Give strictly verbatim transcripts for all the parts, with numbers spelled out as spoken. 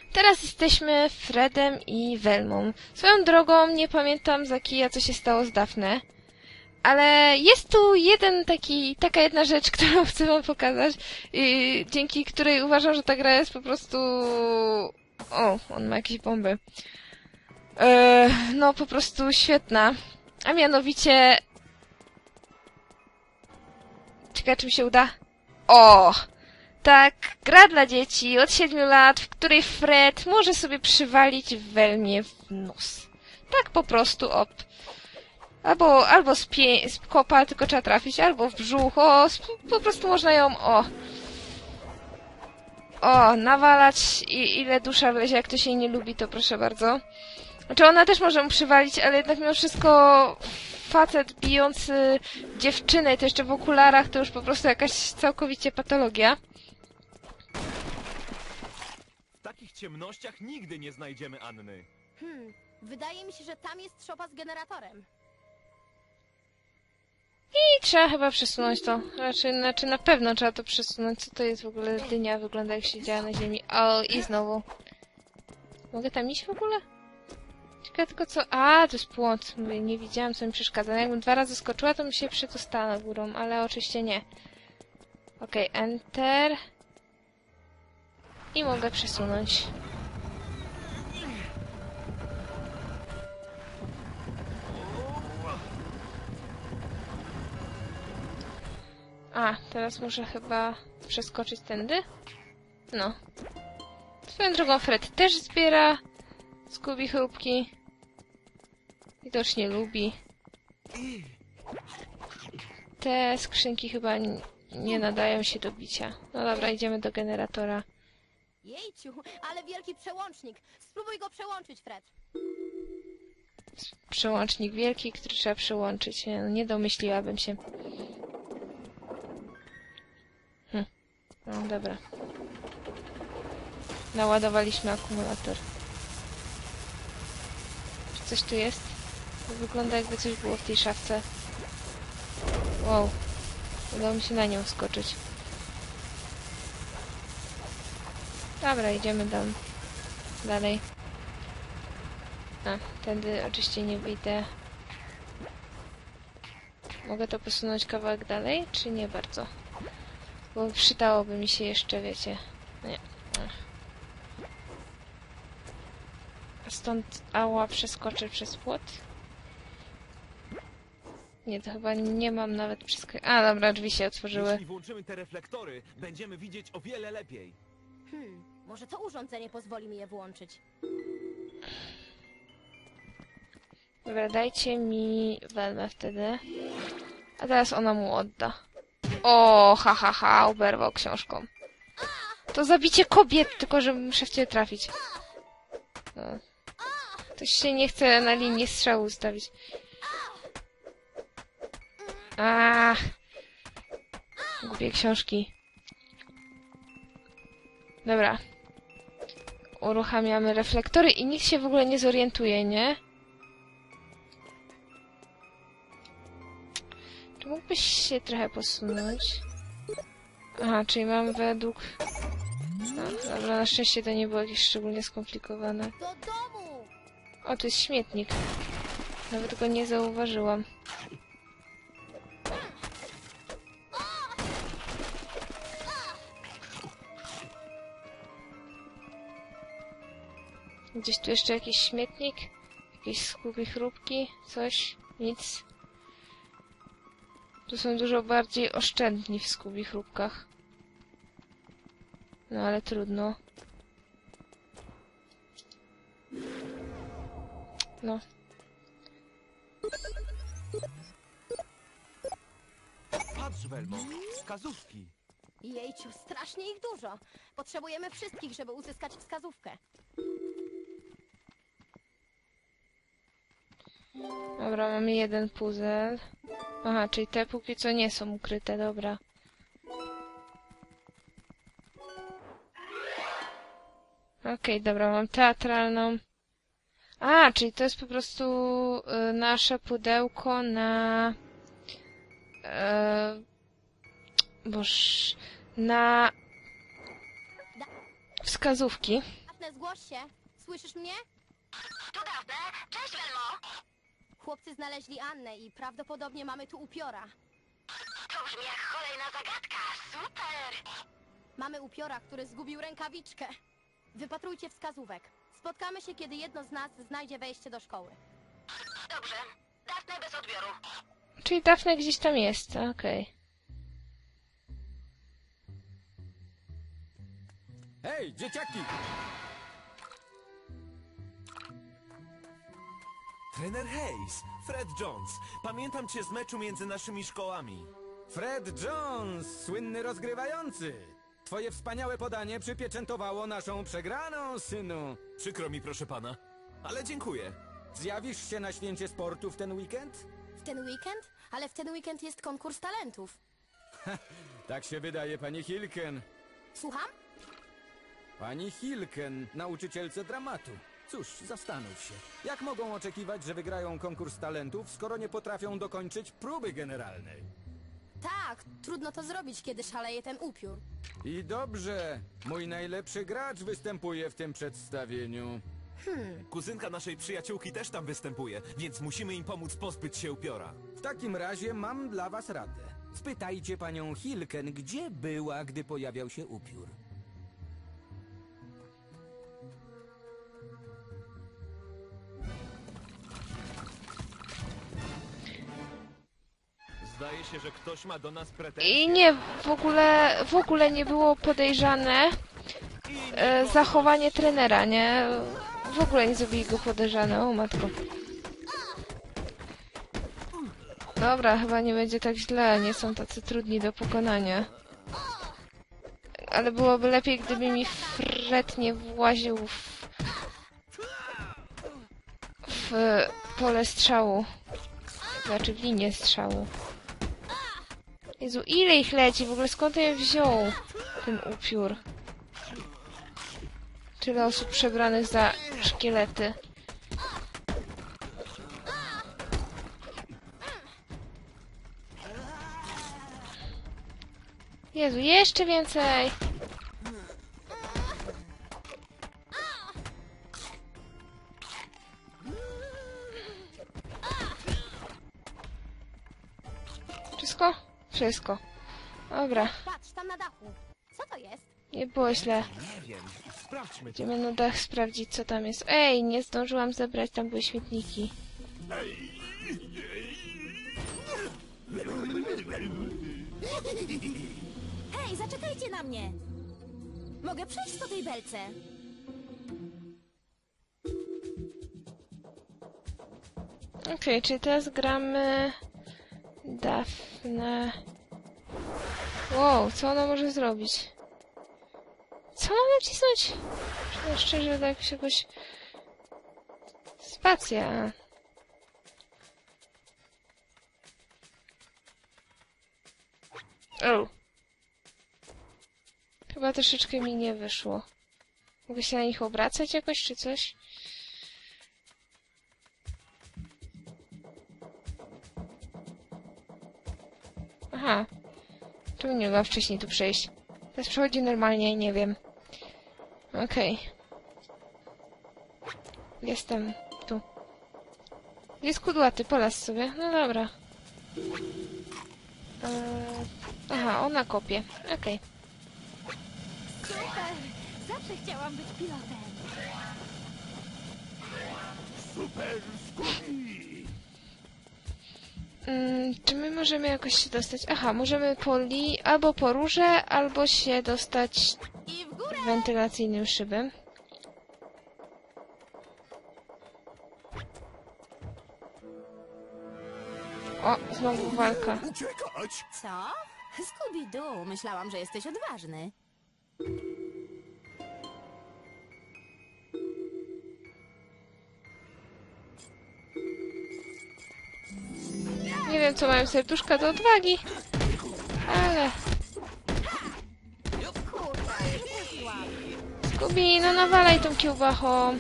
Teraz jesteśmy Fredem i Velmą. Swoją drogą nie pamiętam za kija, co się stało z Daphne. Ale jest tu jeden taki, taka jedna rzecz, którą chcę wam pokazać, i dzięki której uważam, że ta gra jest po prostu... O, on ma jakieś bomby. Eee, no, po prostu świetna. A mianowicie... Ciekawe, czy mi się uda? O! Tak, gra dla dzieci od siedmiu lat, w której Fred może sobie przywalić Velmie w nos. Tak po prostu, op. Albo, albo z, pie z kopa, tylko trzeba trafić, albo w brzuch, o, po prostu można ją, o. O, nawalać i ile dusza wlezie, jak ktoś jej nie lubi, to proszę bardzo. Znaczy ona też może mu przywalić, ale jednak mimo wszystko facet bijący dziewczynę, to jeszcze w okularach, to już po prostu jakaś całkowicie patologia. W takich ciemnościach nigdy nie znajdziemy Anny. Hmm, wydaje mi się, że tam jest szopa z generatorem. I trzeba chyba przesunąć to. Raczej, znaczy na pewno trzeba to przesunąć. Co to jest w ogóle? Dynia wygląda jak się działa na ziemi. O, i znowu. Mogę tam iść w ogóle? Ciekawe tylko co... A, to jest płot. Mówię, nie widziałam, co mi przeszkadza. No, jakbym dwa razy skoczyła, to mi się przedostała na górą, ale oczywiście nie. Okej, okay, enter. I mogę przesunąć. A, teraz muszę chyba przeskoczyć tędy? No. Swoją drogą Fred też zbiera Scooby chrupki. Widocznie lubi. Te skrzynki chyba nie nadają się do bicia. No dobra, idziemy do generatora. Jejciu, ale wielki przełącznik. Spróbuj go przełączyć, Fred. Przełącznik wielki, który trzeba przełączyć. Nie, no, nie domyśliłabym się. Hm. No dobra. Naładowaliśmy akumulator. Czy coś tu jest? To wygląda, jakby coś było w tej szafce. Wow. Udało mi się na nią wskoczyć. Dobra, idziemy tam. Dalej. A, tędy oczywiście nie wyjdę. Mogę to posunąć kawałek dalej, czy nie bardzo? Bo przydałoby mi się jeszcze, wiecie... Nie. Stąd ała przeskoczę przez płot? Nie, to chyba nie mam nawet przeskoczyć. A, dobra, drzwi się otworzyły. Jeśli włączymy te reflektory, będziemy widzieć o wiele lepiej. Hmm, może to urządzenie pozwoli mi je włączyć. Dobra, dajcie mi Velmę wtedy. A teraz ona mu odda. O, ha, ha, ha, oberwał książką. To zabicie kobiet, tylko że muszę w ciebie trafić. No. Ktoś się nie chce na linię strzału ustawić. Ach. Głupie książki. Dobra. Uruchamiamy reflektory i nikt się w ogóle nie zorientuje, nie? Czy mógłbyś się trochę posunąć? Aha, czyli mam według... No, dobra, na szczęście to nie było jakieś szczególnie skomplikowane. Do domu! O, to jest śmietnik. Nawet go nie zauważyłam. Gdzieś tu jeszcze jakiś śmietnik? Jakieś skóry chrupki? Coś? Nic. Tu są dużo bardziej oszczędni w skubi chrupkach. No ale trudno. No. Patrz, Velmo, wskazówki. Jejciu, strasznie ich dużo. Potrzebujemy wszystkich, żeby uzyskać wskazówkę. Dobra, mamy jeden puzzle. Aha, czyli te póki co nie są ukryte, dobra. Okej, okay, dobra, mam teatralną. A, czyli to jest po prostu y, nasze pudełko na... Y, boż... na... wskazówki. Dafne, zgłoś się. Słyszysz mnie? Tu Dafne. Cześć, Welmo. Chłopcy znaleźli Annę i prawdopodobnie mamy tu upiora. To brzmi jak kolejna zagadka. Super. Mamy upiora, który zgubił rękawiczkę. Wypatrujcie wskazówek. Spotkamy się, kiedy jedno z nas znajdzie wejście do szkoły. Dobrze. Dafne bez odbioru. Czyli Dafne gdzieś tam jest, okej. Hej, dzieciaki! Trener Hayes, Fred Jones. Pamiętam cię z meczu między naszymi szkołami. Fred Jones, słynny rozgrywający. Twoje wspaniałe podanie przypieczętowało naszą przegraną, synu. Przykro mi, proszę pana, ale dziękuję. Zjawisz się na święcie sportu w ten weekend? W ten weekend? Ale w ten weekend jest konkurs talentów. Tak się wydaje, pani Hilken. Słucham? Pani Hilken, nauczycielce dramatu. Cóż, zastanów się. Jak mogą oczekiwać, że wygrają konkurs talentów, skoro nie potrafią dokończyć próby generalnej? Tak, trudno to zrobić, kiedy szaleje ten upiór. I dobrze. Mój najlepszy gracz występuje w tym przedstawieniu. Kuzynka naszej przyjaciółki też tam występuje, więc musimy im pomóc pozbyć się upiora. W takim razie mam dla was radę. Spytajcie panią Hilken, gdzie była, gdy pojawiał się upiór. Zdaje się, że ktoś ma do nas pretensje. I nie, w ogóle, w ogóle nie było podejrzane e, zachowanie trenera, nie? W ogóle nie zrobili go podejrzane, o matko. Dobra, chyba nie będzie tak źle, nie są tacy trudni do pokonania. Ale byłoby lepiej, gdyby mi Fred nie właził w, w pole strzału. Znaczy w linię strzału. Jezu, ile ich leci? W ogóle skąd je wziął ten upiór? Tyle osób przebranych za szkielety. Jezu, jeszcze więcej! Wszystko? Wszystko. Dobra, Patrz, tam na dachu. Co to jest? nie było źle. Nie wiem, sprawdźmy to. Idziemy na dach sprawdzić, co tam jest. Ej, nie zdążyłam zebrać, tam były śmietniki. Hej, zaczekajcie na mnie. Mogę przejść po tej belce. Okej, czyli teraz gramy... Dafne... Wow, co ona może zrobić? Co mam nacisnąć? Przyznam szczerze, tak jakoś... Spacja. O. Chyba troszeczkę mi nie wyszło. Mogę się na nich obracać jakoś, czy coś? Aha. Czemu nie mogłam wcześniej tu przejść? Teraz przechodzi normalnie, nie wiem. Okej. Okay. Jestem tu. Jest kudłaty, polaz sobie. No dobra. Eee, aha, ona kopie. Okej. Okay. Super. Zawsze chciałam być pilotem. Super, Scooby! Mm, czy my możemy jakoś się dostać? Aha, możemy po li... albo po rurze, albo się dostać I w górę! wentylacyjnym szybem. O, znowu walka. Uciekać! Co? Scooby-Doo, myślałam, że jesteś odważny. Nie wiem, co mają serduszka do odwagi, ale... Scooby, no nawalaj tą kiełbachą.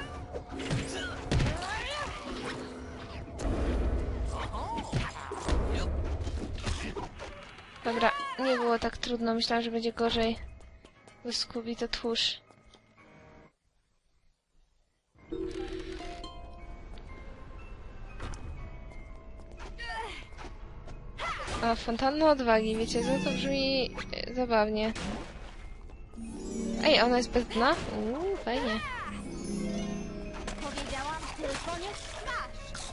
Dobra, nie było tak trudno. Myślałam, że będzie gorzej. Bo Scooby to tchórz. A, fontanna odwagi, wiecie co? To brzmi e, zabawnie. Ej, ona jest bez dna? Uuu, fajnie. Powiedziałam tylko nie twarz.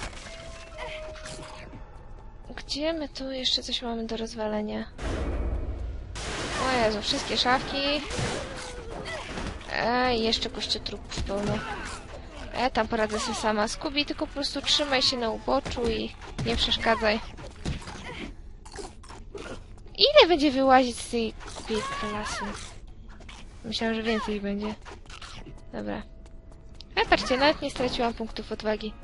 Gdzie my tu jeszcze coś mamy do rozwalenia? O Jezu, wszystkie szafki. Ej, jeszcze kościotrupów pełno. E, tam poradzę sobie sama. Scooby, tylko po prostu trzymaj się na uboczu i nie przeszkadzaj. Ile będzie wyłazić z tej kupiej klasy? Myślałam, że więcej będzie. Dobra. A patrzcie, nawet nie straciłam punktów odwagi.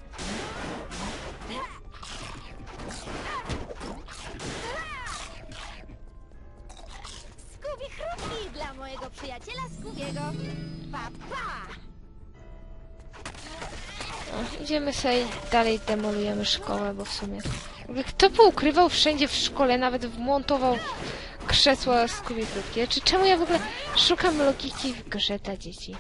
Scooby chrupki dla mojego przyjaciela Scoobiego. Pa, pa! O, idziemy sobie i dalej demolujemy szkołę, bo w sumie... Jakby kto poukrywał wszędzie w szkole, nawet wmontował krzesła Scooby chrupkie? Czy czemu ja w ogóle szukam logiki w grze dla dzieci?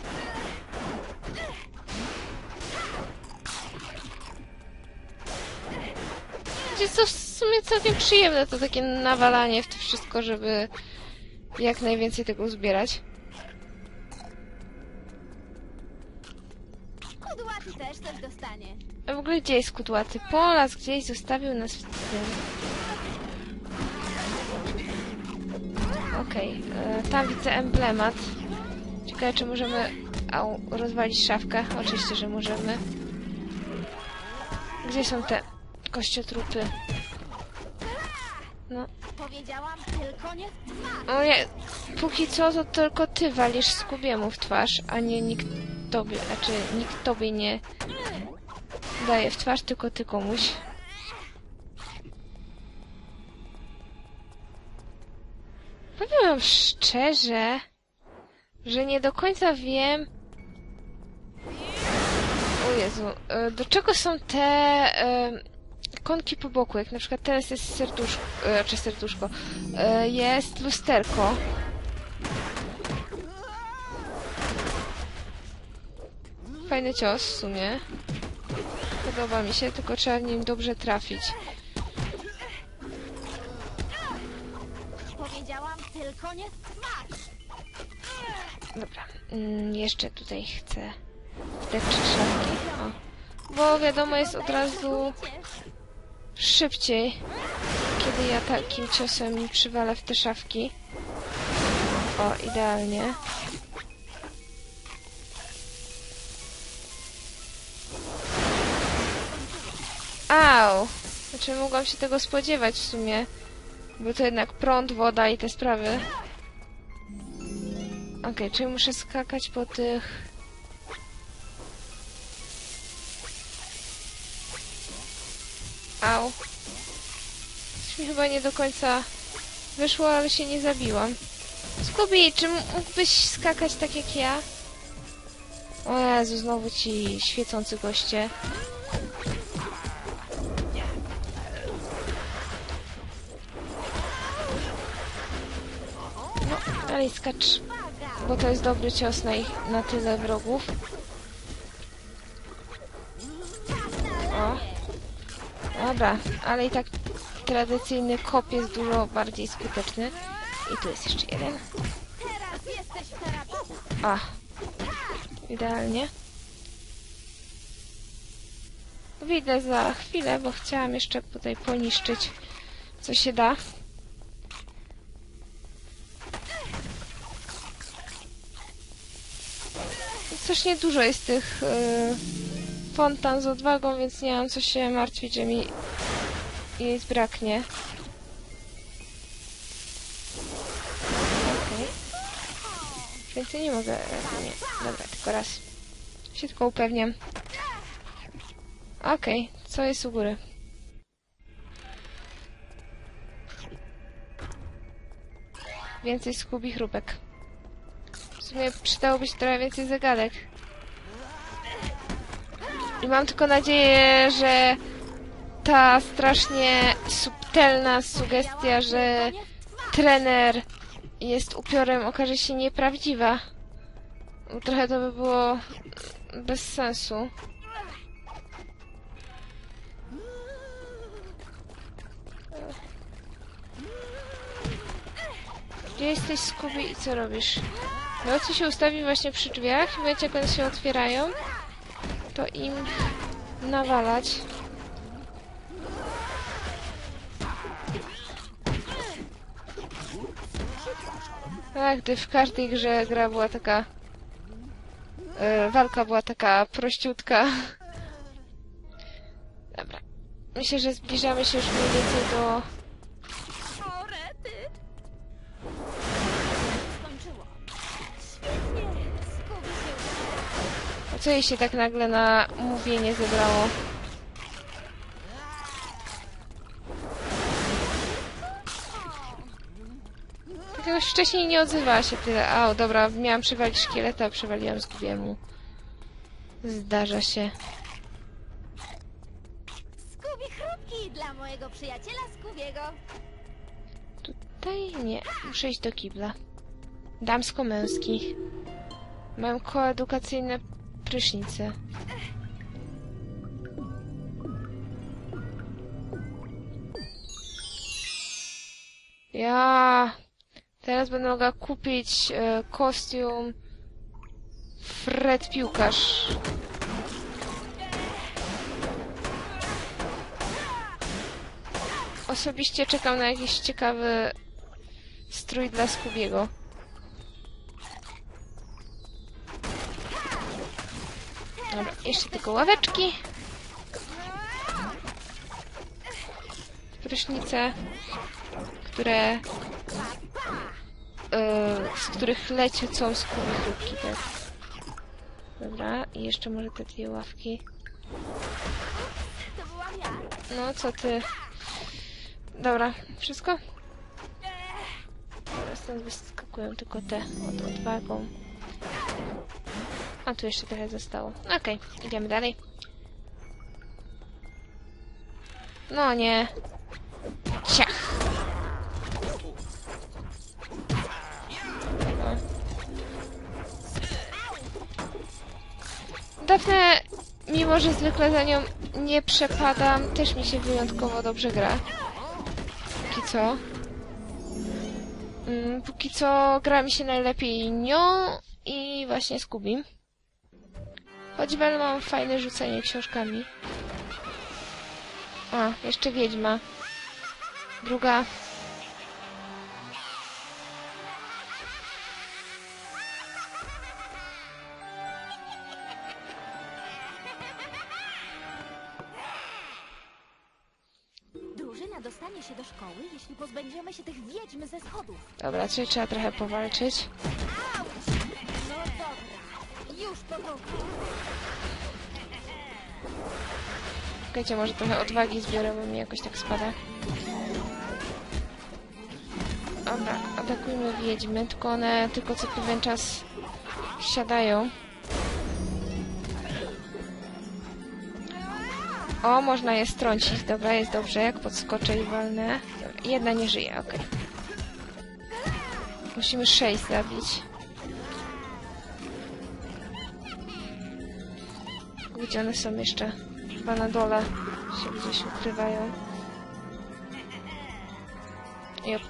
Jest to w sumie całkiem przyjemne, to takie nawalanie w to wszystko, żeby jak najwięcej tego uzbierać. Kudłaty też coś dostanie. A w ogóle gdzie jest kudłaty? Polas gdzieś zostawił nas w tym. Okej, okay. Tam widzę emblemat. Ciekawe, czy możemy au, rozwalić szafkę? Oczywiście, że możemy. Gdzie są te kościotrupy? No. Powiedziałam tylko nie twarz. O nie, póki co to tylko ty walisz Scoobiemu w twarz, a nie nikt tobie, znaczy nikt tobie nie daje w twarz, tylko ty komuś. Powiem wam szczerze, że nie do końca wiem... O Jezu, e, do czego są te e, ikonki po boku, jak na przykład teraz jest serduszko, e, czy serduszko, e, jest lusterko. Fajny cios w sumie. Podoba mi się, tylko trzeba w nim dobrze trafić. Powiedziałam tylko nie twarz. Dobra, mm, jeszcze tutaj chcę te trzy szafki. O. Bo wiadomo, jest od razu szybciej, kiedy ja takim ciosem przywalę w te szafki. O, idealnie. Au! Znaczy, mogłam się tego spodziewać w sumie. Bo to jednak prąd, woda i te sprawy. Okej, okay, czyli muszę skakać po tych... Au. Coś mi chyba nie do końca wyszło, ale się nie zabiłam. Scooby, czy mógłbyś skakać tak jak ja? O Jezu, znowu ci świecący goście. No, dalej skacz, bo to jest dobry cios na, ich, na tyle wrogów. O. Dobra, ale i tak tradycyjny kop jest dużo bardziej skuteczny. I tu jest jeszcze jeden. Teraz jesteś w terapii. A. Idealnie. Wyjdę za chwilę, bo chciałam jeszcze tutaj poniszczyć, co się da. Strasznie dużo jest tych yy, fontan z odwagą, więc nie mam co się martwić, że mi jej zbraknie. Okej. Okay. Więcej nie mogę... Nie. Dobra, tylko raz. Się tylko upewniam. Okej, okay. Co jest u góry? Więcej Scooby chrupek. W sumie przydałoby się trochę więcej zagadek. I mam tylko nadzieję, że ta strasznie subtelna sugestia, że trener jest upiorem, okaże się nieprawdziwa. Trochę to by było bez sensu. Gdzie jesteś, Scooby, i co robisz? No, co się ustawi właśnie przy drzwiach. W momencie, jak one się otwierają, to im nawalać. Tak, gdy w każdej grze gra była taka... Yy, walka była taka prościutka. Dobra. Myślę, że zbliżamy się już mniej więcej do... O, rety! Skończyło. Świetnie! Skubi się. A co jej się tak nagle na mówienie zebrało? Jakoś wcześniej nie odzywała się tyle. A, dobra, miałam przywalić szkieleta, a przywaliłam Scoobiemu. Zdarza się. Skubi chrupki dla mojego przyjaciela Skubiego. Tutaj nie. Muszę iść do kibla. Damsko-męski. Mam koedukacyjne prysznice. Ja... Teraz będę mogła kupić e, kostium Fred Piłkarz. Osobiście czekam na jakiś ciekawy strój dla Scoobiego. Dobra, jeszcze tylko ławeczki. Prysznice, które... Yy, z których leciucą Scooby chrupki, tak. Dobra, i jeszcze może te dwie ławki. To byłam ja. No, co ty... Dobra, wszystko? Dobra, stąd wyskakują tylko te od odwagą. A tu jeszcze trochę zostało. Okej, okay, idziemy dalej. No nie. Ciach. No. Dafne, mimo że zwykle za nią nie przepadam, też mi się wyjątkowo dobrze gra. Póki co. Mm, póki co gra mi się najlepiej nią i właśnie Scooby. Choć wel mam fajne rzucenie książkami. A, jeszcze wiedźma. Druga. Drużyna dostanie się do szkoły, jeśli pozbędziemy się tych wiedźm ze schodów. Dobra, czyli trzeba trochę powalczyć. No dobra, już po drugie. Czekajcie, może trochę odwagi zbiorę, bo mi jakoś tak spada. Dobra, atakujmy wiedźmy, tylko one tylko co pewien czas siadają. O, można je strącić. Dobra, jest dobrze, jak podskoczę i walnę. Dobra, jedna nie żyje, okej. Okay. Musimy sześć zabić. Gdzie one są jeszcze? Chyba na dole się gdzieś ukrywają. Jop.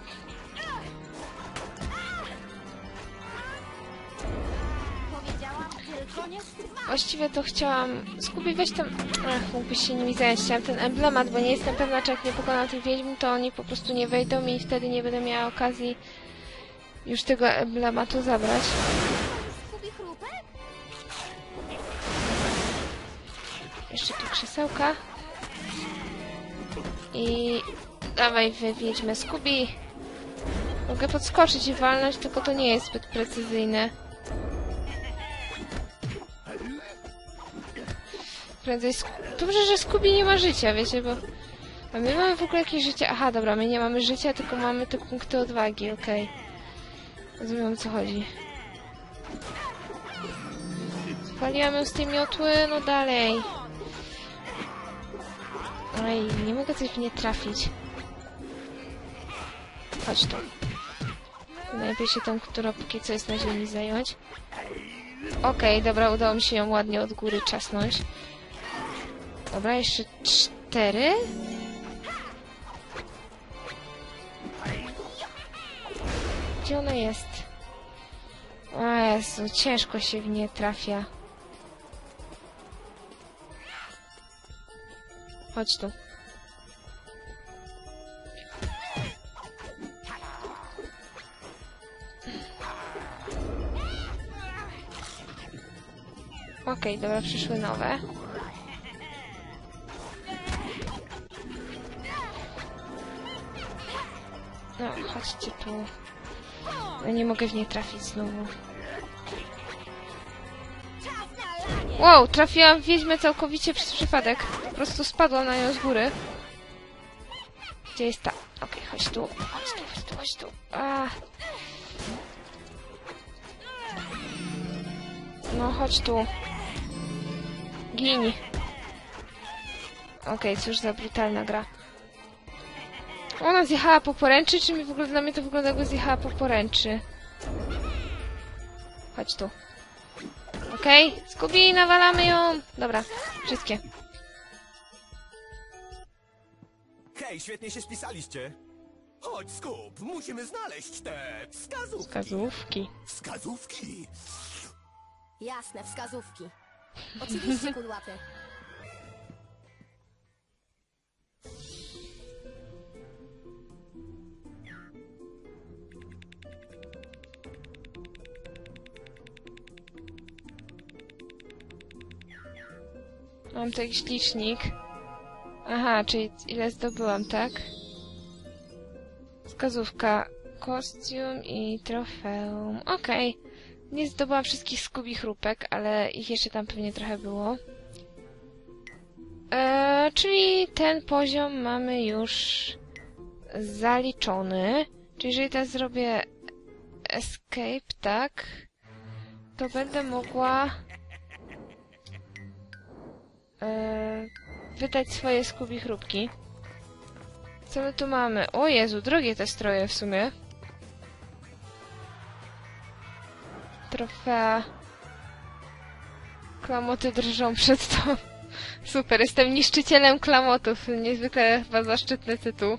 Powiedziałam tylko nie Właściwie to chciałam... Scooby, weź tam... Ach, mógłbyś się nimi zająć. Chciałam ten emblemat, bo nie jestem pewna, czy jak nie pokonam tych wiedźm, to oni po prostu nie wejdą i wtedy nie będę miała okazji już tego emblematu zabrać. Skubi chrupek? Jeszcze tu krzesełka. I... Dawaj, wiedźmy Scooby. Mogę podskoczyć i walnąć, tylko to nie jest zbyt precyzyjne. Prędzej... Sk Dobrze, że Scooby nie ma życia, wiecie, bo... A my mamy w ogóle jakieś życie... Aha, dobra, my nie mamy życia, tylko mamy te punkty odwagi, okej. Okay. Rozumiem, o co chodzi. Spaliłam ją z tej miotły, no dalej. Ej, nie mogę coś w nie trafić. Chodź tu. Najpierw się tą, która póki co jest na ziemi, zająć. Okej, okay, dobra, udało mi się ją ładnie od góry czasnąć. Dobra, jeszcze cztery. Gdzie ona jest? O Jezu, ciężko się w nie trafia. Chodź tu. Okej, dobra, przyszły nowe. No, chodźcie tu. Ja nie mogę w nie trafić znowu. Wow, trafiłam w wiedźmę całkowicie przez przypadek. Po prostu spadłam na nią z góry. Gdzie jest ta? Okej, chodź tu. Chodź tu, chodź tu, chodź tu. A. No, chodź tu. Gin. Okej, cóż za brutalna gra. Ona zjechała po poręczy, czy mi w ogóle dla mnie to wygląda, jakby zjechała po poręczy? Chodź tu. Okej, okay. Scooby, nawalamy ją! Dobra, wszystkie. Hej, świetnie się spisaliście. Chodź, Skup, musimy znaleźć te wskazówki. Wskazówki. Wskazówki? Jasne, wskazówki. Oczywiście, kudłaty. Mam tu jakiś licznik. Aha, czyli ile zdobyłam, tak? Wskazówka. Kostium i trofeum. Okej. Okay. Nie zdobyłam wszystkich Scooby chrupek, ale ich jeszcze tam pewnie trochę było. Eee, czyli ten poziom mamy już zaliczony. Czyli jeżeli teraz zrobię escape, tak? To będę mogła Eee, wydać swoje Scooby chrupki. Co my tu mamy? O Jezu, drogie te stroje w sumie. Trofea. Klamoty drżą przed to. Super, jestem niszczycielem klamotów. Niezwykle chyba zaszczytny tytuł.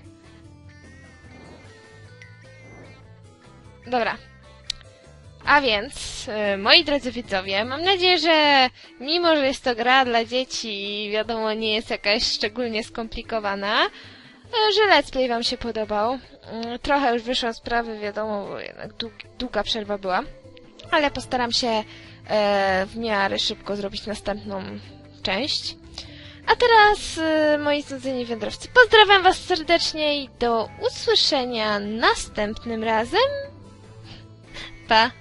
Dobra. A więc, yy, moi drodzy widzowie, mam nadzieję, że mimo, że jest to gra dla dzieci i wiadomo, nie jest jakaś szczególnie skomplikowana, yy, że let's play wam się podobał. Yy, trochę już wyszło sprawy, wiadomo, bo jednak dług, długa przerwa była, ale postaram się yy, w miarę szybko zrobić następną część. A teraz, yy, moi znudzeni wędrowcy, pozdrawiam was serdecznie i do usłyszenia następnym razem. Pa!